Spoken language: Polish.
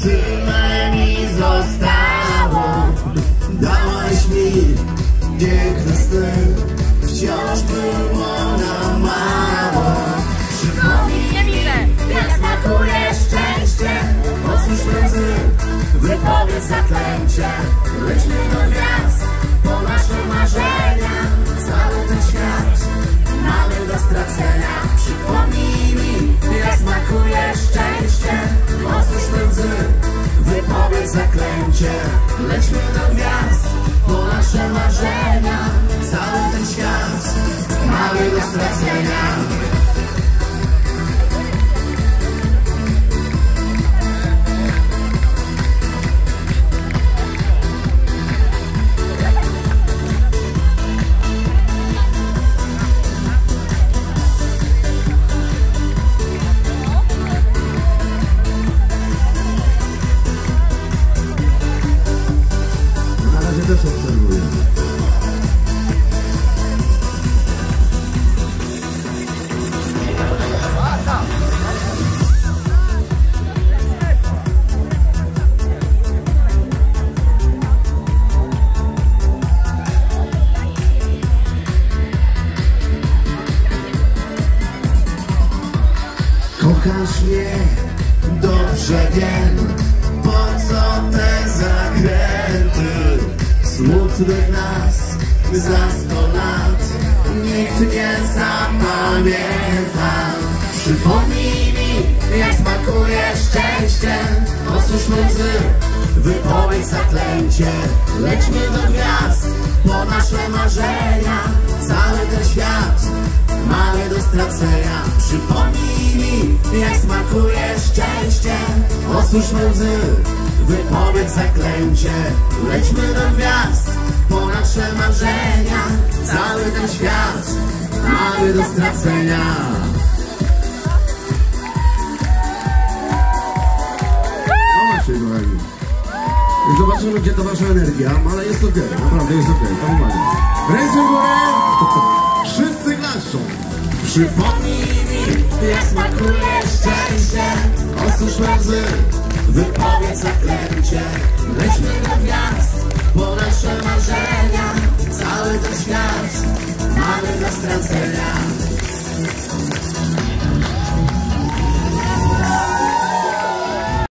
tyle mi zostało. Dałaś mi piękny styl, wciąż było nam mało. Przypomnij mi, jak smakuje szczęście. Otwórz łzy, wypowiedz zaklęcie. Lećmy do gwiazd, po nasze marzenia. Cały ten świat mamy do stracenia. Przypomnij mi, jak smakuje szczęście. Otwórz łzy, wypowiedz zaklęcie. Lećmy do gwiazd, po nasze marzenia. Cały ten świat mamy do stracenia. Też obserwuję. Kochasz mnie, dobrze wiem, po co te zakręty. Smutnych nas za 100 lat nikt nie zapamięta. Przypomnij mi, jak smakuje szczęście. Otwórz łzy, wypowiedz zaklęcie. Lećmy do gwiazd, po nasze marzenia. Cały ten świat mamy do stracenia. Przypomnij mi, jak smakuje szczęście. Otwórz łzy, wypowiedz zaklęcie. Lećmy do gwiazd, po nasze marzenia. Cały ten świat mamy do stracenia. No właśnie, kochani. I zobaczymy, gdzie to wasza energia, ale jest okej, naprawdę jest okej, to uwaga. Ręce w górę! Wszyscy klaszczą. Przypomnij mi, jak smakuje szczęście. Otwórz łzy, wypowiedz zaklęcie. Lećmy do gwiazd,